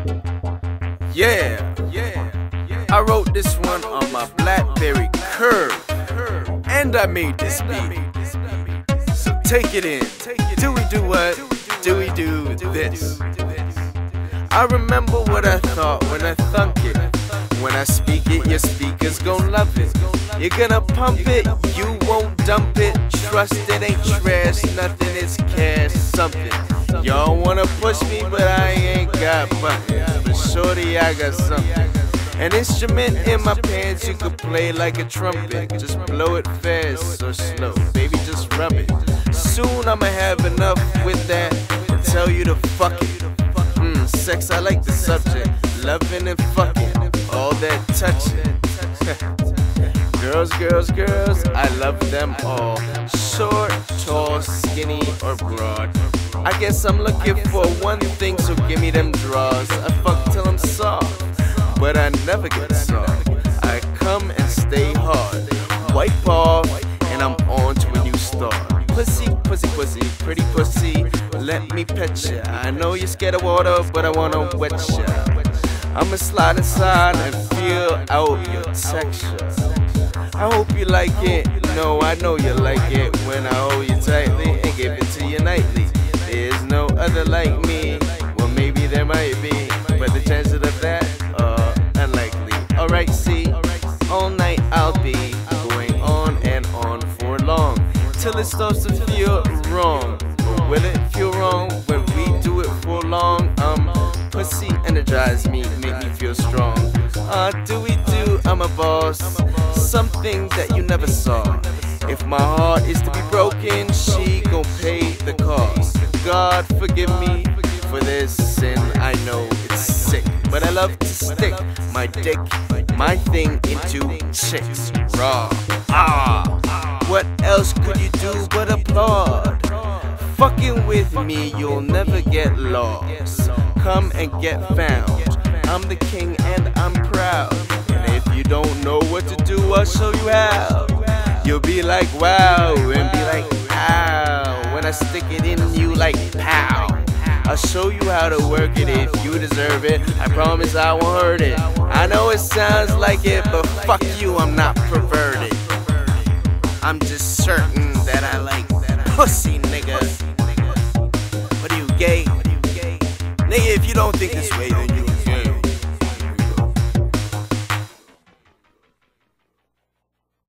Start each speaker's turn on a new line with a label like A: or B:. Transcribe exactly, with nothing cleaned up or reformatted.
A: Yeah, yeah, yeah. I wrote this one on my BlackBerry Curve, and I made this beat. So take it in. Do we do what? Do we do this? I remember what I thought when I thunk it. When I speak it, your speakers gon' love it. You're gonna pump it, you won't dump it. Trust it ain't trash, nothing is cash, something. Y'all wanna push me, but I ain't got buttons. But shorty, I got something. An instrument in my pants you could play like a trumpet. Just blow it fast or slow, baby, just rub it. Soon I'ma have enough with that and tell you to fuck it. Mmm, sex, I like the subject. Loving and fucking, all that touching. Girls, girls, girls, I love them all. Short, tall, skinny, or broad. I guess I'm looking for one thing, so give me them draws. I fuck till I'm soft, but I never get soft. I come and stay hard. Wipe off, and I'm on to a new start. Pussy, pussy, pussy, pretty pussy, let me pet ya. I know you're scared of water, but I wanna wet ya. I'ma slide inside and feel out your texture. I hope you like it, no, I know you like it. When I hold you tightly and give it to you nightly. There's no other like me, well maybe there might be, but the chances of that are unlikely. Alright, see, all night I'll be going on and on for long, till it starts to feel wrong. But will it feel wrong when we do it for long? Um, pussy energize me, make me feel strong. Uh, do we do, I'm a boss, something that you never saw. If my heart is to be broken, she gon' pay the cost. God forgive me for this sin, I know it's sick, but I love to stick my dick, my thing into chicks raw. Ah, what else could you do but applaud? Fucking with me, you'll never get lost. Come and get found. I'm the king and I'm proud. And if you don't know what to do, I'll show you how. You'll be like wow and be like ow when I stick it in you like pow. I'll show you how to work it if you deserve it. I promise I won't hurt it. I know it sounds like it, but fuck you, I'm not perverted. I'm just certain that I like pussy, nigga. What are you, gay? Nigga, if you don't think this way, then